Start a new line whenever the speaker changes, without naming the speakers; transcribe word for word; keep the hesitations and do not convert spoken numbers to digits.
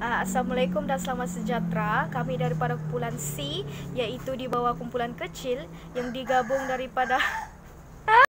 Uh, Assalamualaikum dan selamat sejahtera. Kami daripada kumpulan C, iaitu di bawah kumpulan kecil yang digabung daripada